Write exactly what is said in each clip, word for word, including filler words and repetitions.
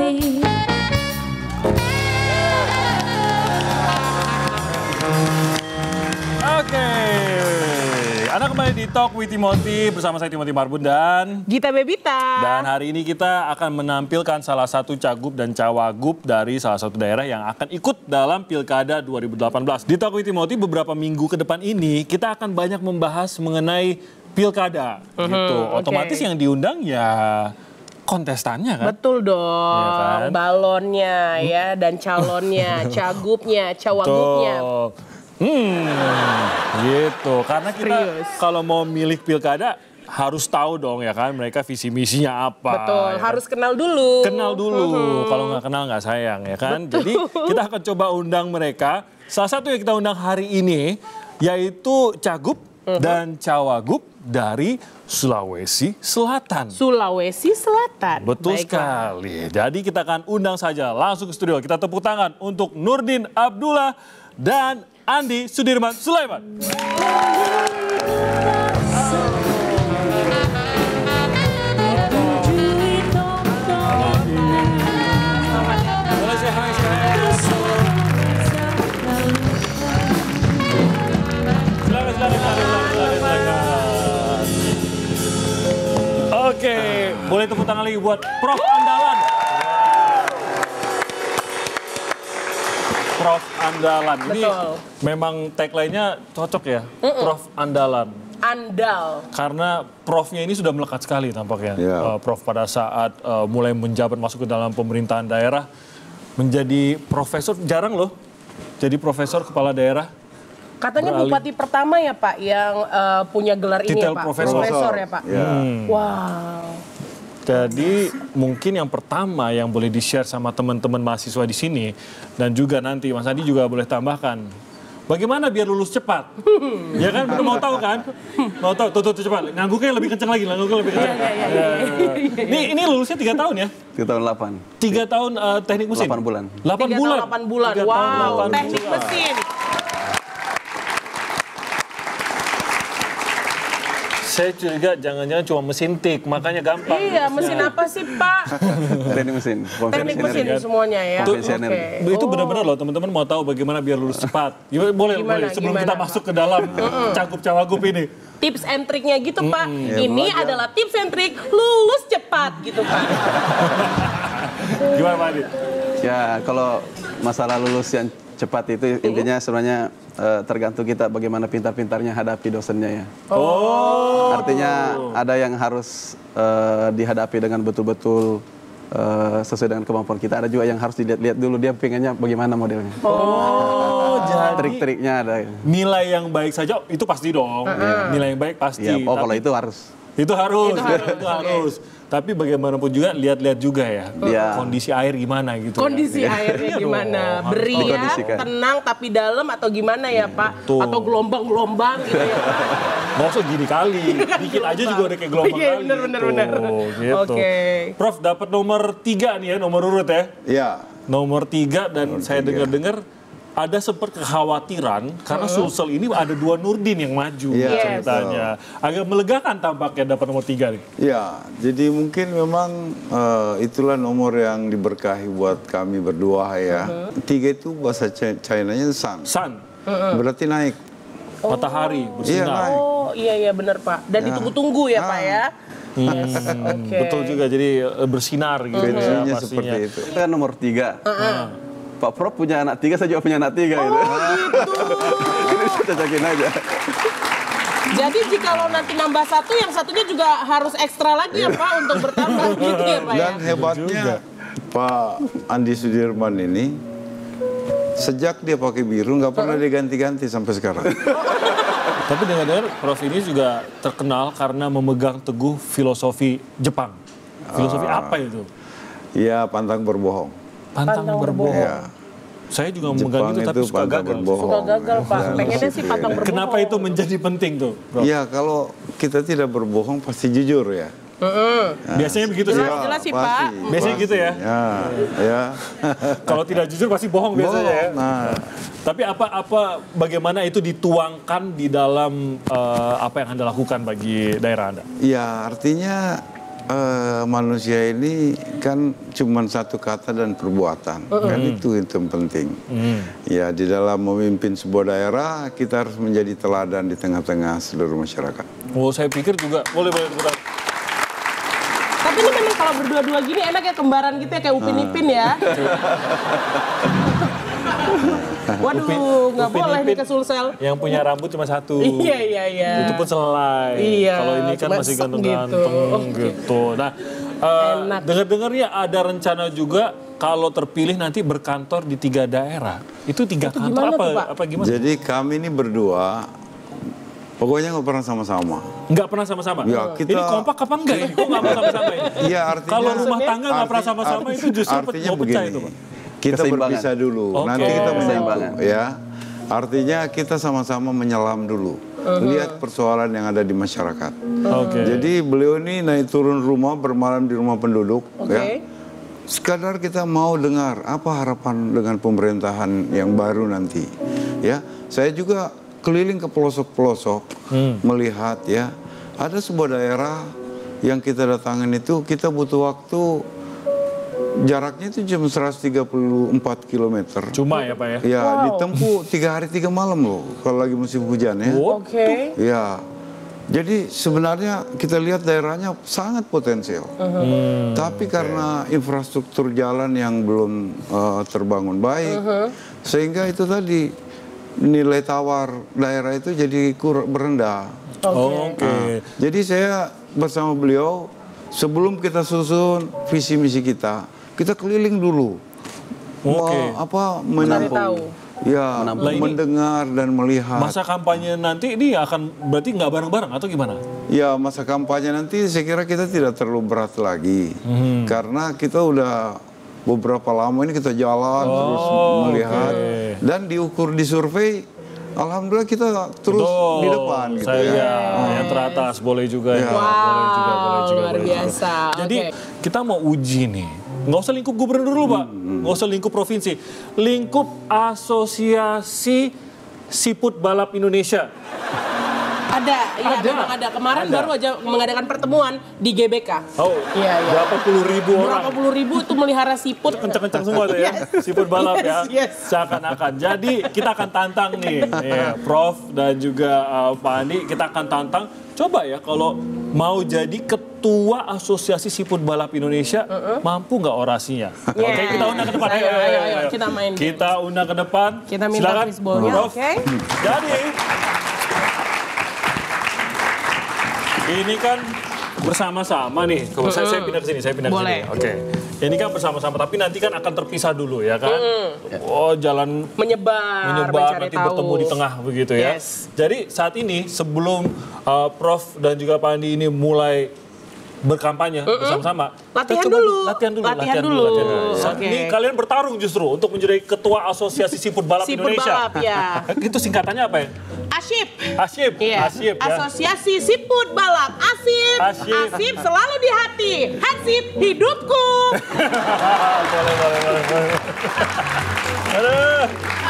Timothy. Oke, Anda kembali di Talk with Timothy bersama saya Timothy Marbun dan Gita Bebita. Dan hari ini kita akan menampilkan salah satu cagup dan cawagup dari salah satu daerah yang akan ikut dalam Pilkada dua ribu delapan belas. Di Talk with Timothy beberapa minggu ke depan ini kita akan banyak membahas mengenai Pilkada. Uh-huh, gitu. Otomatis okay. Yang diundang ya kontestannya kan? Betul dong, ya kan? Balonnya ya dan calonnya, cagupnya, cawagupnya. Tuh. Hmm, gitu. Karena kita kalau mau milih pilkada harus tahu dong ya kan mereka visi misinya apa. Betul, ya harus kan? kenal dulu. Kenal dulu, uh-huh. Kalau nggak kenal nggak sayang ya kan. Betul. Jadi kita akan coba undang mereka. Salah satu yang kita undang hari ini yaitu cagup uh-huh. dan cawagup dari Sulawesi Selatan. Sulawesi Selatan. Betul Baiklah. sekali. Jadi kita akan undang saja langsung ke studio. Kita tepuk tangan untuk Nurdin Abdullah dan Andi Sudirman Sulaiman. Oke, boleh tepuk tangan lagi buat Prof Andalan. Prof Andalan. Ini Betul. memang tagline-nya cocok ya, Mm-mm. Prof Andalan. Andal. Karena profnya ini sudah melekat sekali tampaknya. Yeah. Uh, Prof pada saat uh, mulai menjabat masuk ke dalam pemerintahan daerah, menjadi profesor, jarang loh jadi profesor kepala daerah. Katanya Beralih. bupati pertama ya Pak yang uh, punya gelar ini Titel ya Pak. profesor. Profesor ya Pak. Yeah. Hmm. Wow. Jadi mungkin yang pertama yang boleh di-share sama teman-teman mahasiswa di sini dan juga nanti Mas Adi juga boleh tambahkan. Bagaimana biar lulus cepat? Ya kan, bener mau tahu kan? Mau tahu, tuh, tuh, tuh cepat. Ngangguknya lebih kencang lagi, ngangguknya lebih kencang. Iya, iya, iya, iya. Ini, ini lulusnya tiga tahun ya? Tiga tahun delapan. Tiga tahun uh, teknik mesin? Delapan bulan. Delapan Tiga bulan? tahun, delapan bulan. Tiga tahun, Wow, delapan teknik bulan. mesin. Saya curiga jangan-jangan cuma mesin tik, makanya gampang. Iya, mesin apa sih Pak? Teknik mesin. Teknik mesin kan? semuanya ya. Itu, Oke. itu Oh. benar-benar loh, teman-teman mau tahu bagaimana biar lulus cepat. Gimana, boleh, Gimana, boleh. Sebelum gimana, kita Pak? masuk ke dalam cagup-cawagup ini. Tips and triknya gitu Pak. Ya, Ini belajar. adalah tips and trik lulus cepat gitu Pak. Gimana Pak Adi? Ya kalau masalah lulus yang cepat itu intinya sebenarnya eh, tergantung kita bagaimana pintar-pintarnya hadapi dosennya ya. Oh. Artinya ada yang harus eh, dihadapi dengan betul-betul eh, sesuai dengan kemampuan kita. Ada juga yang harus dilihat-lihat dulu dia pengennya bagaimana modelnya. Oh, jadi Trik-triknya ada. nilai yang baik saja itu pasti dong. Nilai yang baik pasti. Ya, oh Tapi kalau itu harus. itu harus, Itu harus, itu harus. Tapi bagaimanapun juga lihat-lihat juga ya, Ya. kondisi air gimana gitu. Kondisi ya. airnya Iya gimana? dong, harus Beriat, dikondisikan. tenang tapi dalam atau gimana ya Pak? Betul. Atau gelombang-gelombang gitu ya Pak? Nggak usah gini kali, dikit aja juga udah kayak gelombang Iya, kali. bener, bener, gitu. bener. Gitu. Oke. Prof dapat nomor tiga nih ya, nomor urut ya. Ya. Nomor tiga dan Nomor saya tiga. dengar-dengar ada sempat kekhawatiran karena Sulsel ini ada dua Nurdin yang maju Iya, ceritanya. Agak melegakan tampaknya dapat nomor tiga nih. Ya, jadi mungkin memang eh, itulah nomor yang diberkahi buat kami berdua ya. Tiga itu bahasa Chi- Chinanya sun, Sun, berarti naik. matahari, Iya, bersinar. naik. Oh iya iya benar Pak. Dan ditunggu-tunggu ya Pak ya. Yes, Hmm, oke. betul juga, jadi eh, bersinar gitu ya Fungsinya pastinya. seperti itu. Itu kan nomor tiga. Pak Prof punya anak tiga, saya juga punya anak tiga gitu. Ini saya cocokin aja. Jadi jika lo nanti nambah satu, yang satunya juga harus ekstra lagi ya Pak untuk bertambah gitu ya Pak ya. Dan hebatnya Pak Andi Sudirman ini sejak dia pakai biru nggak pernah diganti-ganti sampai sekarang. Tapi dengar-dengar Prof ini juga terkenal karena memegang teguh filosofi Jepang. Filosofi apa itu? Ya, pantang berbohong. Pantang, Pantang berbohong. Ya. Saya juga memegang Jepang itu tapi itu suka pantang gagal. berbohong. Suka gagal Pak. Dan Pengennya sih disiplin. pantang berbohong. Kenapa itu menjadi penting tuh, Prof? Ya, kalau kita tidak berbohong pasti jujur ya. Biasanya begitu sih. Jelas, jelas sih, Pak. pasti, Biasanya pasti. gitu ya? Ya, ya. Kalau tidak jujur pasti bohong biasanya ya. Bohong, nah. Tapi apa-apa bagaimana itu dituangkan di dalam eh, apa yang Anda lakukan bagi daerah Anda? Ya, artinya uh, manusia ini kan cuma satu kata dan perbuatan, uh-uh. kan itu itu yang penting. Uh-uh. Ya di dalam memimpin sebuah daerah kita harus menjadi teladan di tengah-tengah seluruh masyarakat. Oh saya pikir juga boleh boleh tepuk tangan. Tapi ini memang kalau berdua-dua gini enak ya kembaran gitu ya kayak Upin Ipin ya. Waduh, nggak boleh nih ke Sulsel. Yang punya rambut cuma satu. Iya, iya, iya. Itu pun selai. Iya, kalau ini kan masih ganteng-ganteng gitu. gitu. gitu. Nah, uh, dengar-dengar ya ada rencana juga kalau terpilih nanti berkantor di tiga daerah. Itu tiga itu kantor apa, tuh, apa gimana? Jadi kami ini berdua, pokoknya nggak pernah sama-sama. Nggak pernah sama-sama? Ya, kita... Ini kompak apa enggak ya? Kok nggak pernah sama-sama ya? Iya, artinya... Kalau rumah tangga nggak pernah sama-sama itu justru artinya mau pecah begini, itu, Pak. Kita berpisah dulu, okay. nanti kita menyambung ya. Artinya kita sama-sama menyelam dulu, uh-huh. lihat persoalan yang ada di masyarakat. Okay. Jadi beliau ini naik turun rumah, bermalam di rumah penduduk, okay. ya. Sekadar kita mau dengar apa harapan dengan pemerintahan yang baru nanti, ya. Saya juga keliling ke pelosok-pelosok hmm. melihat ya, ada sebuah daerah yang kita datangin itu kita butuh waktu. Jaraknya itu jam seratus tiga puluh empat kilometer. Cuma ya Pak ya? Ya, wow. ditempuh tiga hari tiga malam loh, kalau lagi musim hujan ya. Oke. Okay. Ya, jadi sebenarnya kita lihat daerahnya sangat potensial. Uh-huh. Hmm, Tapi okay. karena infrastruktur jalan yang belum uh, terbangun baik, uh-huh. sehingga itu tadi nilai tawar daerah itu jadi kurang berendah. Okay. Oh, Oke. Okay. Nah, jadi saya bersama beliau, sebelum kita susun visi misi kita, kita keliling dulu, okay. apa menampung, ya, menampung. mendengar dan melihat. Masa kampanye nanti ini akan berarti nggak bareng-bareng atau gimana? Ya masa kampanye nanti saya kira kita tidak terlalu berat lagi, hmm. karena kita udah beberapa lama ini kita jalan oh, terus melihat okay. dan diukur di survei. Alhamdulillah kita terus Betul. di depan gitu saya, ya. Yang teratas boleh juga ya. Wow, boleh juga, boleh juga, luar boleh biasa. Juga. Jadi okay. kita mau uji nih. Nggak usah lingkup gubernur dulu Pak. Hmm. Nggak usah lingkup provinsi. Lingkup Asosiasi Siput Balap Indonesia. Ada, iya ada. memang ada. Kemarin ada. Baru aja mengadakan pertemuan di G B K. Oh, iya, iya. Berapa puluh ribu orang. Berapa puluh ribu itu melihara siput. Kencang-kencang semua tuh ya, yes. siput balap yes, ya. Yes. Seakan-akan. Jadi kita akan tantang nih, ya, Prof dan juga uh, Pak Andi, kita akan tantang. Coba ya kalau mau jadi ketua Asosiasi Siput Balap Indonesia, uh-uh. mampu nggak orasinya? Yeah. Oke, okay, kita undang ke depan. Ayo, ayo, ayo, ayo. Kita main. Kita undang ke depan. Kita minta fishball-nya, oke? Okay. Jadi ini kan bersama-sama nih. Kalau saya, saya pindah ke sini, saya pindah ke sini. Oke. Okay. Ini kan bersama-sama, tapi nanti kan akan terpisah dulu ya kan? Mm. Oh, jalan menyebar, menyebar nanti tahu. bertemu di tengah begitu ya. Yes. Jadi saat ini sebelum uh, Prof dan juga Pak Andi ini mulai berkampanye mm -mm. bersama-sama. Latihan coba dulu. Latihan dulu. Latihan, latihan dulu. dulu. Latihan dulu. Saat okay. ini kalian bertarung justru untuk menjadi ketua Asosiasi Siput Balap Siput Indonesia. Balap, ya. Itu singkatannya apa ya? Asip. Asip. Iya. Asip ya. Asosiasi Siput Balap. Asip. Asip. Asip selalu di hati. Hasip hidupku. boleh, boleh, boleh, boleh. Aduh.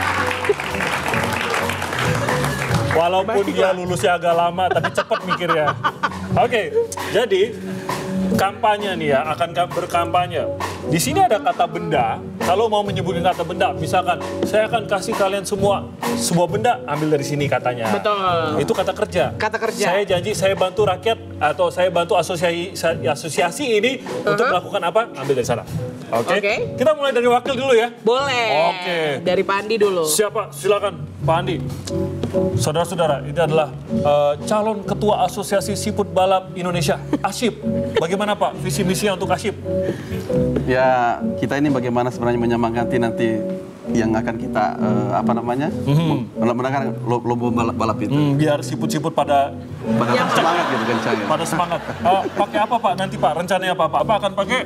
Walaupun dia lulusnya agak lama, tapi cepat mikirnya. Oke, okay, jadi kampanye nih ya, akan berkampanye. Di sini ada kata benda. Kalau mau menyebutkan kata benda, misalkan saya akan kasih kalian semua sebuah benda, ambil dari sini katanya. Betul. Itu kata kerja. Kata kerja. Saya janji saya bantu rakyat atau saya bantu asosiasi asosiasi ini uh-huh. untuk melakukan apa? Ambil dari sana. Oke. Okay? Okay. Kita mulai dari wakil dulu ya. Boleh. Oke. Okay. Dari Pak Andi dulu. Siapa? Silakan Pak Andi. Saudara-saudara, ini adalah uh, calon ketua Asosiasi Siput Balap Indonesia, Asyip. Bagaimana Pak visi misinya untuk Asyip? Ya, kita ini bagaimana sebenarnya menyemangati nanti yang akan kita uh, apa namanya mm-hmm. menangkan lomba balap, balap itu. Mm, biar siput-siput pada pada ya, semangat gitu kencang. Pada semangat. Uh, pakai apa Pak nanti Pak? Rencananya apa Pak? Apa akan pakai?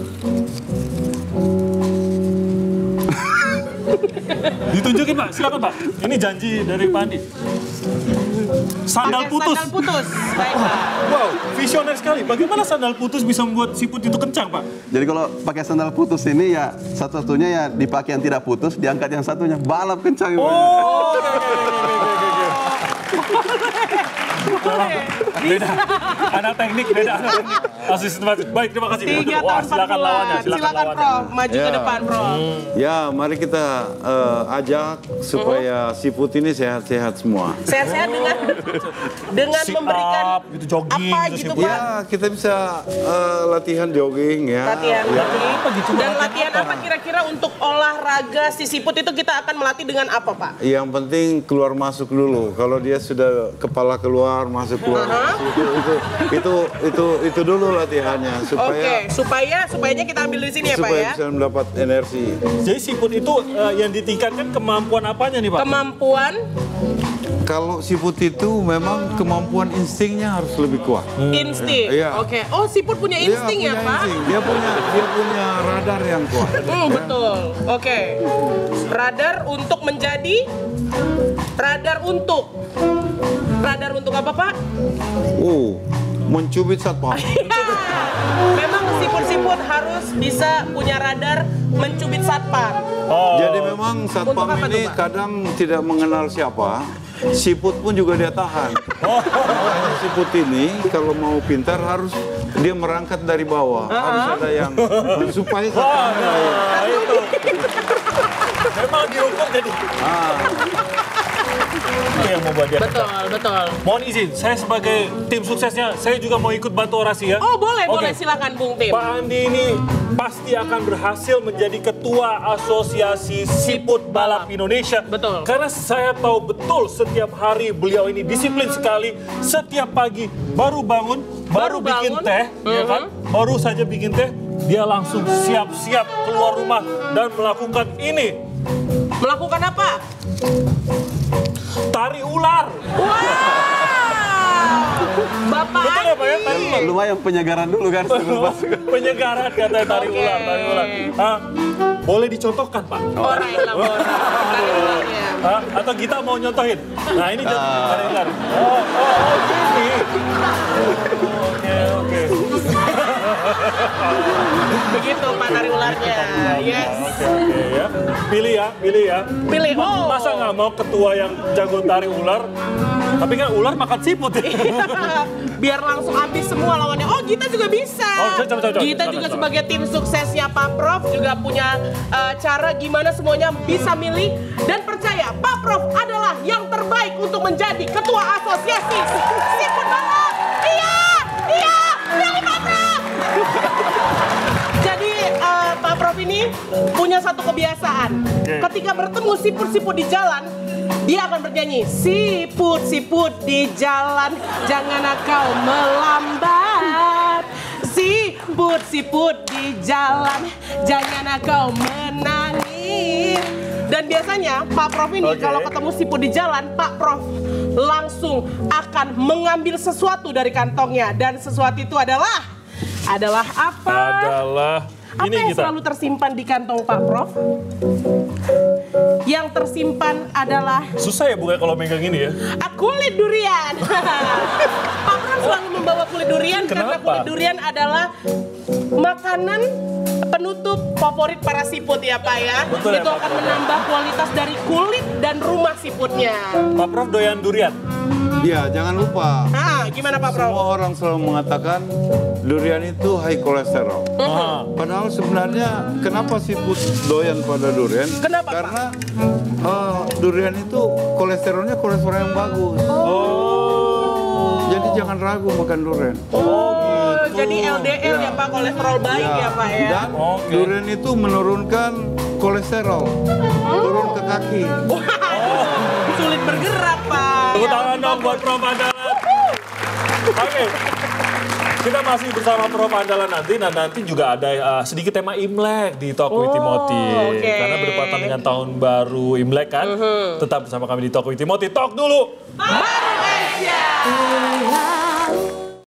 Ditunjukin Pak, silakan Pak. Ini janji dari Pak Andi. Sandal putus. Sandal putus. Baiklah. Wow, visioner sekali. Bagaimana sandal putus bisa membuat siput itu kencang, Pak? Jadi kalau pakai sandal putus ini ya satu-satunya ya dipakai yang tidak putus, diangkat yang satunya balap kencang. Oh, oke, oke, oke, oke. Beda. Anak teknik beda. Anak teknik. Asisten wasit. Baik, terima kasih. Tiga Wah, tahun silakan empat lawannya. bulan. Silakan, Silakan lawannya. Prof, maju ke Ya. depan Prof. Ya, mari kita eh, ajak supaya siput ini sehat-sehat semua. Sehat-sehat dengan dengan Sit memberikan up, gitu, jogging, apa gitu, gitu siput. Pak? Ya, kita bisa eh, latihan jogging ya. Latihan Ya. jogging. Apa gitu? Dan Latihan latihan apa? apa kira-kira untuk olahraga si siput itu kita akan melatih dengan apa Pak? Yang penting keluar masuk dulu. Kalau dia sudah kepala keluar masuk keluar masuk, itu, itu itu itu itu dulu latihannya Oke, supaya supaya supayanya kita ambil di sini ya Pak supaya ya. bisa mendapat energi. Jadi siput itu eh, yang ditingkatkan kemampuan apanya nih Pak? Kemampuan Kalau siput itu memang kemampuan instingnya harus lebih kuat. insting. Iya. Oke. Oh, siput punya Dia insting ya punya Pak? insting. Dia punya dia punya radar yang kuat. Hmm, betul. Oke. Radar untuk menjadi radar untuk radar untuk apa Pak? Oh, mencubit satpam. Memang siput-siput harus bisa punya radar mencubit satpam. Oh. Jadi memang satpam Untuk apa ini tuh, Pak? kadang tidak mengenal siapa. Siput pun juga dia tahan. Makanya siput ini kalau mau pintar harus dia merangkat dari bawah. Harus ada yang supaya Wah, satpamnya lain. nah, itu. Memang diukur jadi. Ah, Itu yang membuat dia. Betul, betul. Mohon izin, saya sebagai tim suksesnya, saya juga mau ikut bantu orasi ya. Oh, boleh, Oke. boleh silakan Bung Tim. Pak Andi ini pasti akan berhasil menjadi ketua Asosiasi Siput Balap Indonesia. Betul. Karena saya tahu betul setiap hari beliau ini disiplin sekali. Setiap pagi baru bangun, baru, Baru bikin bangun. teh, ya Mhm. kan? Baru saja bikin teh, dia langsung siap-siap keluar rumah dan melakukan ini. Melakukan apa? Tari ular. Wow! Bapak Betul ya Pak ya? Tari ular. Lumayan penyegaran dulu kan sebelum masuk. Penyegaran katanya tari Oke. ular, tari ular. Hah? Boleh dicontohkan Pak? orang yang tari ularnya. Hah? Atau kita mau nyontohin? Nah ini jadi tari ular. Oh, oh, oh gini. Oke, oke. Begitu Pak tari ularnya. Yes. Oke, oke ya. Pilih ya, pilih ya. Pilih. Oh. Masa nggak mau ketua yang jago tari ular? Tapi kan ular makan siput ya. Biar langsung habis semua lawannya. Oh, Gita juga bisa. Oh, coba, coba, coba. Gita Coba, juga coba. sebagai tim suksesnya Pak Prof juga punya uh, cara gimana semuanya bisa milih dan percaya Pak Prof adalah yang terbaik untuk menjadi ketua asosiasi siput balap. Iya, iya, pilih Pak Prof. Jadi uh, Pak Prof ini punya satu kebiasaan. Oke. Ketika bertemu siput-siput di jalan, dia akan bernyanyi, siput-siput di jalan, jangan kau melambat. Siput-siput di jalan, jangan kau menangis. Dan biasanya Pak Prof ini Oke. kalau ketemu siput di jalan, Pak Prof langsung akan mengambil sesuatu dari kantongnya. Dan sesuatu itu adalah, adalah apa? Adalah Apa ini yang kita. selalu tersimpan di kantong Pak Prof? Yang tersimpan adalah Susah ya bukan kalau megang ini ya. ah, kulit durian. Pak Prof selalu membawa kulit durian karena Kenapa? kulit durian adalah makanan penutup favorit para siput ya Pak ya. Betul ya, Itu Pak akan Prof. menambah kualitas dari kulit dan rumah siputnya. Pak Prof doyan durian. ya jangan lupa. Ah, gimana Pak Prof? Semua orang selalu mengatakan durian itu high kolesterol. Ah. Padahal sebenarnya kenapa siput doyan pada durian? Kenapa, Pak? Karena eh, durian itu kolesterolnya kolesterol yang bagus. Oh. Jadi jangan ragu makan durian. Oh, jadi L D L ya Ya. Pak, kolesterol baik ya, Pak ya. Dan Oke. durian itu menurunkan kolesterol, turun ke kaki. Wow, sulit bergerak Pak. Tepuk tangan dong buat Prof Andalan. Oke. Kita masih bersama Prof Andalan nanti, dan nanti juga ada uh, sedikit tema Imlek di Talk with Oh, Timothy. oke. Karena berdepatan dengan tahun baru Imlek kan. Tetap bersama kami di Talk with Timothy. Talk dulu. Baru aja.